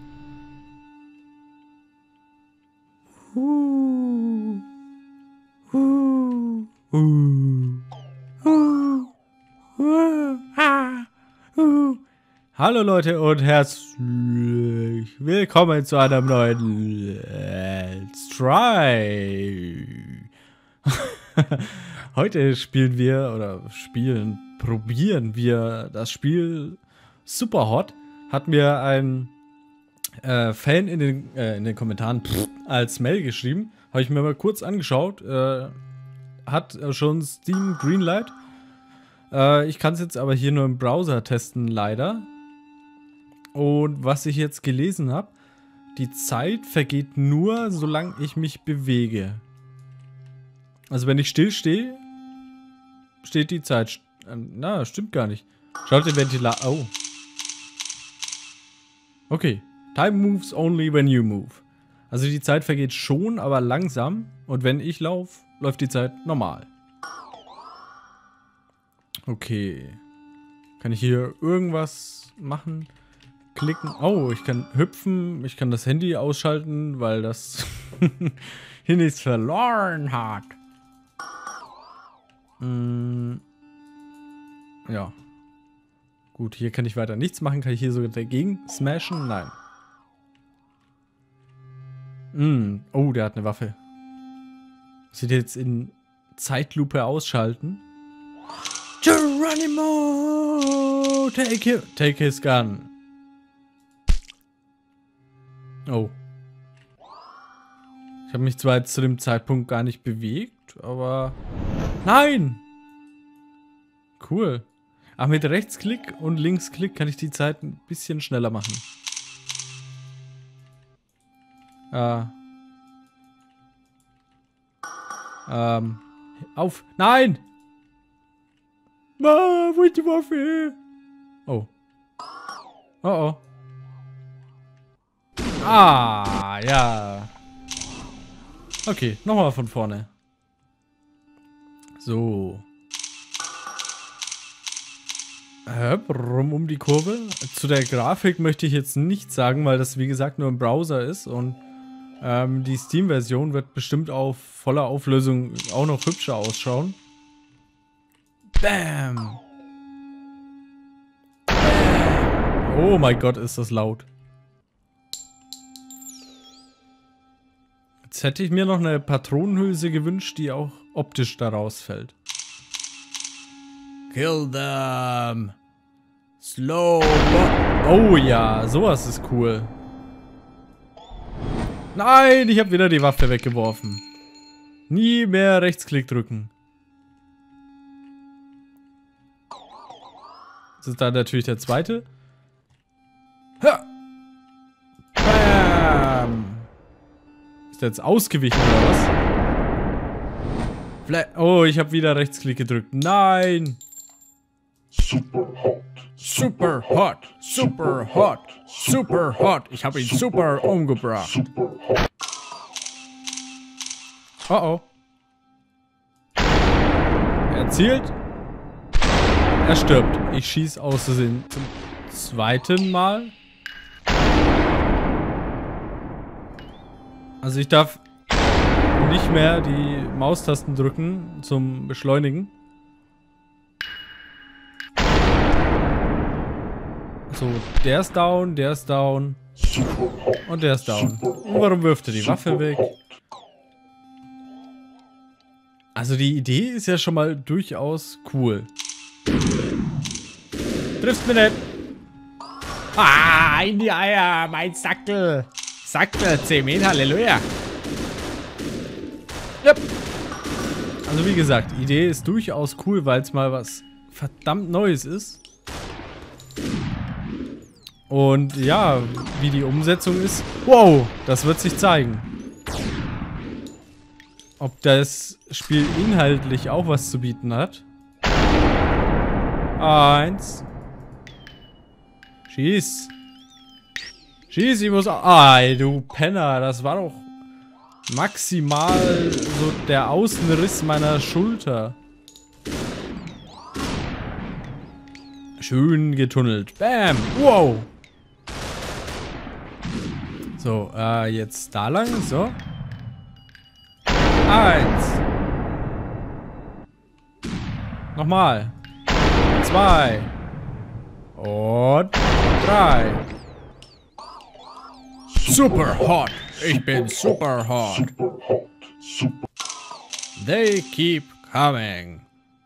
Hallo Leute und herzlich willkommen zu einem neuen Let's Try. Heute probieren wir das Spiel Superhot. Hat mir ein Fan in den Kommentaren als Mail geschrieben. Habe ich mir mal kurz angeschaut. Hat schon Steam Greenlight. Ich kann es jetzt aber hier nur im Browser testen, leider. Und was ich jetzt gelesen habe, die Zeit vergeht nur, solange ich mich bewege. Also wenn ich still stehe, steht die Zeit. Na, stimmt gar nicht. Schaut den Ventilator. Oh. Okay. Time moves only when you move. Also die Zeit vergeht schon, aber langsam. Und wenn ich laufe, läuft die Zeit normal. Okay. Kann ich hier irgendwas machen? Klicken. Oh, ich kann hüpfen. Ich kann das Handy ausschalten, weil das hier nichts verloren hat. Ja. Gut, hier kann ich weiter nichts machen. Kann ich hier sogar dagegen smashen? Nein. Oh, der hat eine Waffe. Sieht jetzt in Zeitlupe ausschalten. Geronimo! Take his gun. Oh. Ich habe mich zwar jetzt zu dem Zeitpunkt gar nicht bewegt, aber... Nein! Cool. Ach, mit Rechtsklick und Linksklick kann ich die Zeit ein bisschen schneller machen. Auf! Nein! Wo ist die Waffe? Oh. Oh oh. Ah, ja. Okay, nochmal von vorne. So. Rum um die Kurve. Zu der Grafik möchte ich jetzt nichts sagen, weil das wie gesagt nur im Browser ist und die Steam-Version wird bestimmt auf voller Auflösung auch noch hübscher ausschauen. Bam! Bam! Oh mein Gott, ist das laut. Jetzt hätte ich mir noch eine Patronenhülse gewünscht, die auch optisch da rausfällt. Kill them! Slow! Oh ja, sowas ist cool. Nein, ich habe wieder die Waffe weggeworfen. Nie mehr Rechtsklick drücken. Das ist dann natürlich der zweite. Ha! Bam! Ist der jetzt ausgewichen oder was? Oh, ich habe wieder Rechtsklick gedrückt. Nein! Super hot. Super hot. Super hot. Super hot. Ich habe ihn super umgebracht. Super hot. Oh oh. Er zielt. Er stirbt. Ich schieße aus Versehen zum zweiten Mal. Also ich darf nicht mehr die Maustasten drücken zum Beschleunigen. So, der ist down, der ist down. Und der ist down. Und warum wirft er die Waffe weg? Also die Idee ist ja schon mal durchaus cool. Triffst mir nicht. Ah, in die Eier, mein Sackel. Sackel, 10 Meter, Halleluja. Yep. Also wie gesagt, die Idee ist durchaus cool, weil es mal was verdammt Neues ist. Und ja, wie die Umsetzung ist, wow, das wird sich zeigen. Ob das Spiel inhaltlich auch was zu bieten hat. 1. Schieß. Schieß, ich muss... Ah, du Penner, das war doch maximal so der Außenriss meiner Schulter. Schön getunnelt. Bam. Wow. So, jetzt da lang. So. 1. Nochmal. 2. Und 3. Super hot. Ich bin super hot. Super hot. Super. They keep coming.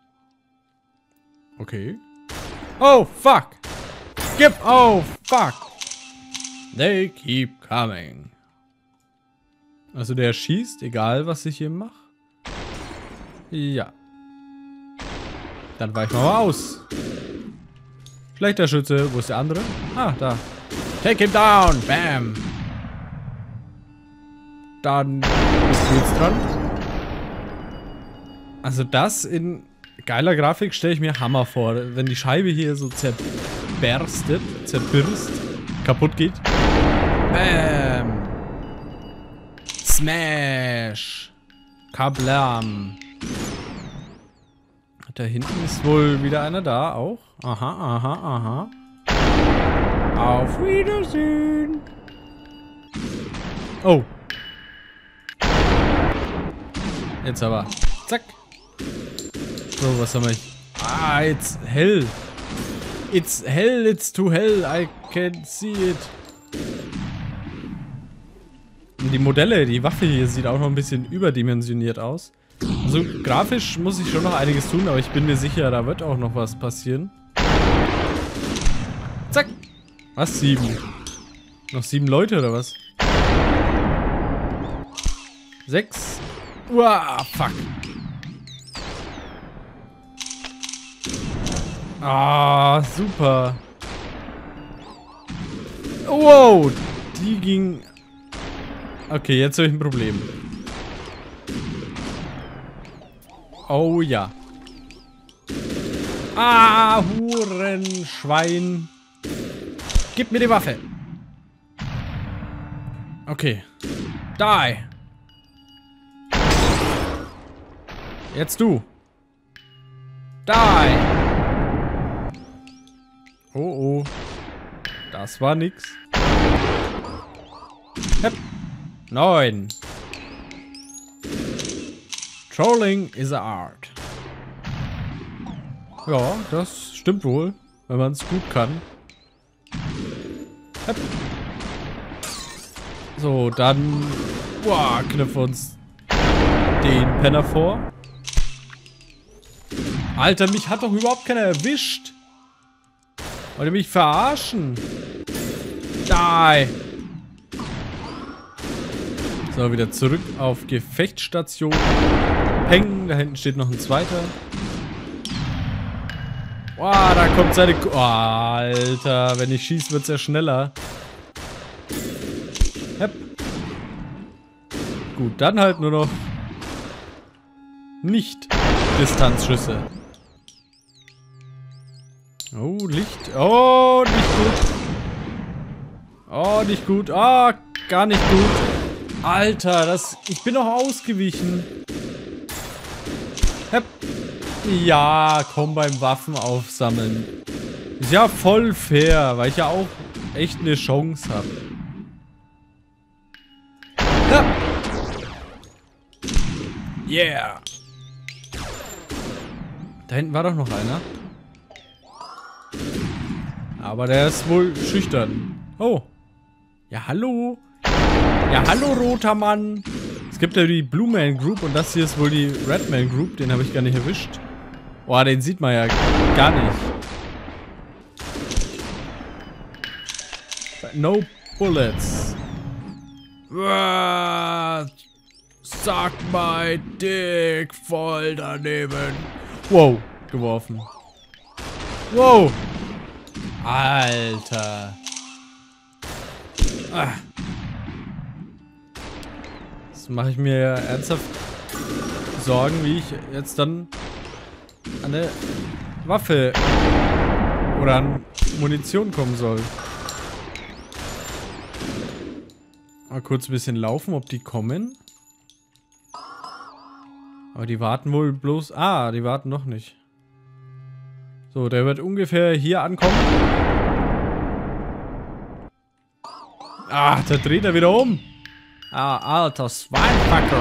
Okay. Oh, fuck. Oh, fuck. They keep coming. Also der schießt, egal was ich hier mache. Ja. Dann weichen wir mal aus. Schlechter Schütze. Wo ist der andere? Ah, da. Take him down. Bam. Dann ist jetzt dran. Also das in geiler Grafik stelle ich mir Hammer vor. Wenn die Scheibe hier so zerberst, kaputt geht. Bam. Smash. Kablam. Da hinten ist wohl wieder einer da auch. Aha, aha, aha. Auf Wiedersehen. Oh. Jetzt aber. Zack. So, was haben wir? Ah, it's hell. It's hell, it's too hell. I can see it. Und die Modelle, die Waffe hier sieht auch noch ein bisschen überdimensioniert aus. Also grafisch muss ich schon noch einiges tun, aber ich bin mir sicher, da wird auch noch was passieren. Zack. Was? 7? Noch 7 Leute oder was? 6. Uah, fuck. Ah, super. Wow, die ging... Okay, jetzt habe ich ein Problem. Oh ja. Ah, Hurenschwein. Gib mir die Waffe. Okay. Die. Jetzt du. Die. Oh oh. Das war nix. Hep. 9. Trolling is a art. Ja, das stimmt wohl, wenn man es gut kann. Hep. So, dann knüpfen uns den Penner vor. Alter, mich hat doch überhaupt keiner erwischt. Wollt ihr mich verarschen? Die. So, wieder zurück auf Gefechtsstation. Peng, da hinten steht noch ein zweiter. Boah, da kommt seine... Oh, Alter, wenn ich schieße, wird es ja schneller. Hep. Gut, dann halt nur noch... Nicht-Distanzschüsse. Oh, Licht. Oh, nicht gut. Oh, nicht gut. Ah, gar nicht gut. Alter, das... Ich bin doch ausgewichen. Hep. Ja, komm beim Waffen aufsammeln. Ist ja voll fair, weil ich ja auch echt eine Chance habe. Ja. Yeah. Da hinten war doch noch einer. Aber der ist wohl schüchtern. Oh. Ja, hallo. Ja, hallo, roter Mann. Es gibt ja die Blue Man Group und das hier ist wohl die Red Man Group. Den habe ich gar nicht erwischt. Boah, den sieht man ja gar nicht. No bullets. Suck my dick. Voll daneben. Wow, geworfen. Wow. Alter. Ah. Jetzt mache ich mir ja ernsthaft Sorgen, wie ich jetzt dann an eine Waffe oder an Munition kommen soll. Mal kurz ein bisschen laufen, ob die kommen. Aber die warten wohl bloß... Ah, die warten noch nicht. So, der wird ungefähr hier ankommen. Ah, da dreht er wieder um. Ah, alter Schweinfucker.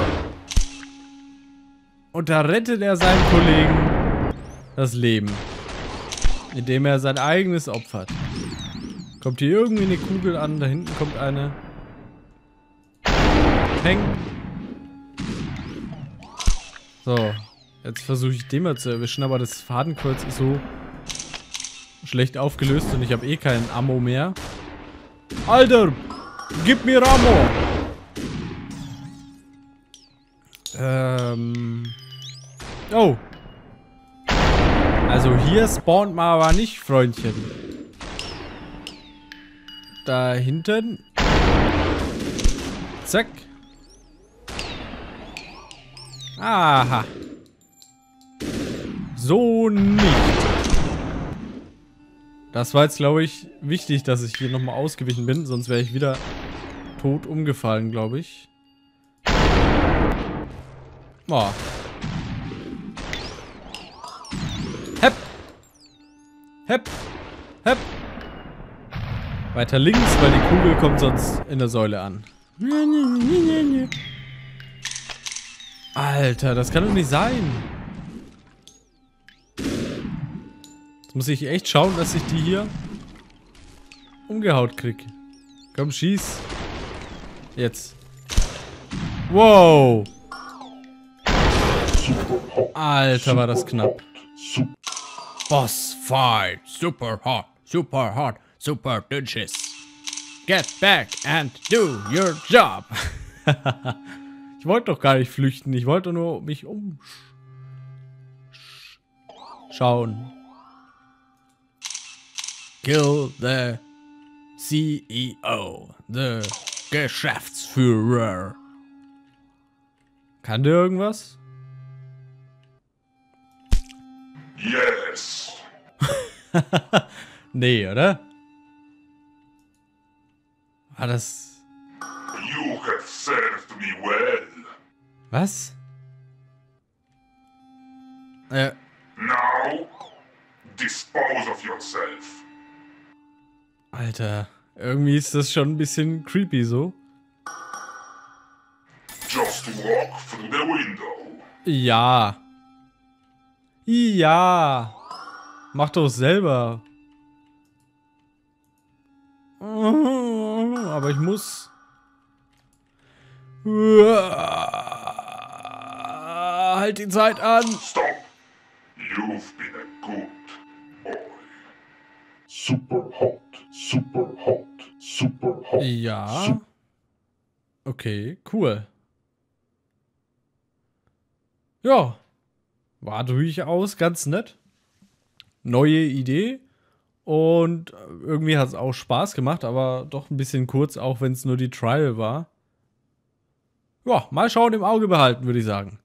Und da rettet er seinem Kollegen das Leben. Indem er sein eigenes opfert. Kommt hier irgendwie eine Kugel an, da hinten kommt eine. Peng. So, jetzt versuche ich den mal zu erwischen, aber das Fadenkreuz ist so schlecht aufgelöst und ich habe eh keinen Ammo mehr. Alter, gib mir Ammo! Oh. Also hier spawnt man aber nicht, Freundchen. Da hinten. Zack. Aha. So nicht. Das war jetzt, glaube ich, wichtig, dass ich hier nochmal ausgewichen bin. Sonst wäre ich wieder tot umgefallen, glaube ich. Oh. Hepp. Hepp. Hepp. Weiter links, weil die Kugel kommt sonst in der Säule an. Alter, das kann doch nicht sein. Jetzt muss ich echt schauen, dass ich die hier umgehaut krieg. Komm, schieß. Jetzt. Wow. Alter, war das knapp. Boss fight. Super hot. Super hot. Super dunches. Get back and do your job. Ich wollte doch gar nicht flüchten. Ich wollte nur mich umschauen. Kill the CEO. The Geschäftsführer. Kann der irgendwas? Yes. Nee, oder? War das... You have served me well. Was? Now, dispose of yourself. Alter, irgendwie ist das schon ein bisschen creepy so. Just walk through the window. Ja. Ja. Mach doch selber. Aber ich muss... Halt die Zeit an. Stop. You've been a good boy. Super hot. Super hot. Super hot. Ja. Okay, cool. Ja. War durchaus ganz nett. Neue Idee. Und irgendwie hat es auch Spaß gemacht, aber doch ein bisschen kurz, auch wenn es nur die Trial war. Ja, mal schauen, im Auge behalten, würde ich sagen.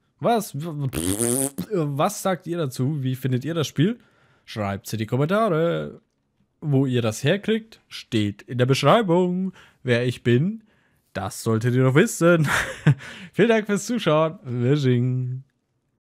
Was sagt ihr dazu? Wie findet ihr das Spiel? Schreibt es in die Kommentare. Wo ihr das herkriegt, steht in der Beschreibung. Wer ich bin, das solltet ihr doch wissen. Vielen Dank fürs Zuschauen. Wishing.